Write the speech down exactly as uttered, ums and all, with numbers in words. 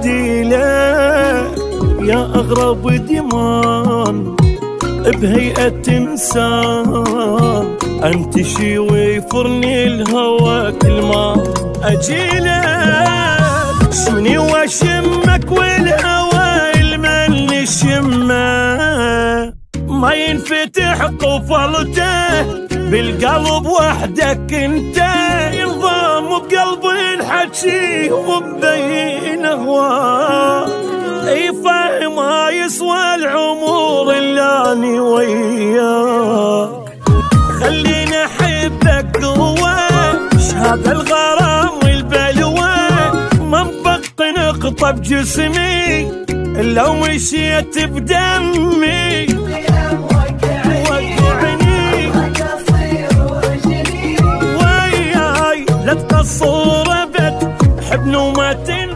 عديلة يا أغرب دمان بهيئة إنسان، أنتشي ويفرني الهوى كل ما أجيلك، شمني وأشمك والهوى المن الشمة ما ينفتح قفلته بالقلب وحدك انت، ينضم بقلب الحكي ومبين هواك، اي فاهم ما يسوى العمر الا اني وياك، خليني احبك قوة هذا الغرام والبلوى، ما انبق نقطة بجسمي لو مشيت بدمي، لا تقصر ابد حبن وما تنسى